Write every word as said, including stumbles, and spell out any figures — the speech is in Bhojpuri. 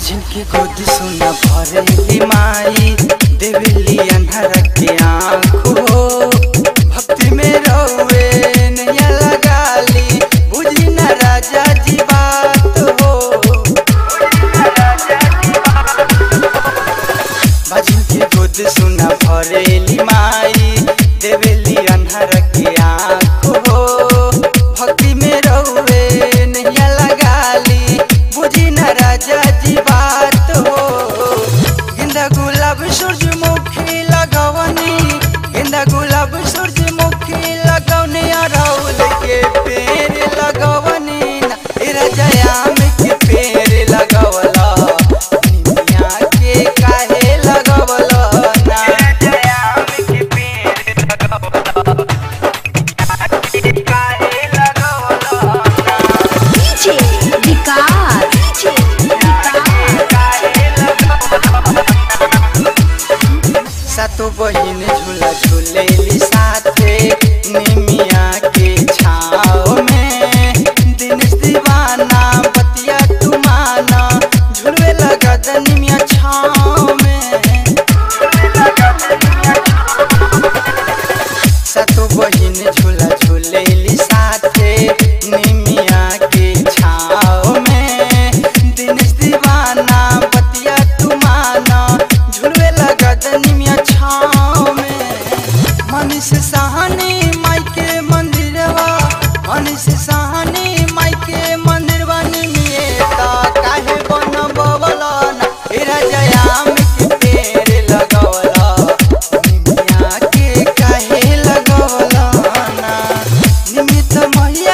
बाजिन की गोद सुना भरेली माई देवली अंधार के आँख हो भक्ति में रोवे नैया लगाली बुझी न राजा जी बात हो बाजिन की गोद सुना भरेली माई देवली अंधार के आँख हो भक्ति में रोवे नैया लगाली बुझी न राजा जी बात हो गेंदा गुलाब सूरजमुखी लगवनी गेंदा गुलाब सूरजमुखी लगवनी अरहुल के पेड़ लगवनी ए राजा आम के पेड़ लगवला निमिया के काहे लगवला ना राजा आम के पेड़ लगवला के काहे लगवला ना डीजे विकास सातो बहिन झूला झूलेली साथे निमिया के छाव में दिनेश दीवाना बतिया तू माना झूलवे लगत निमिया छाव में सातो बहिन झूला झूलेली साथे निमिया के छाव में दिनेश दीवाना बतिया तू माना झूलवे लगत निमिया छाव में मनीष सहानी माई के मंदिरवा मनीष सहानी माई के मंदिरवा निमियता काहे बनबवला ना ए राजा आम के पेड़ लगवला निमिया के काहे लगवला ना निमित मैया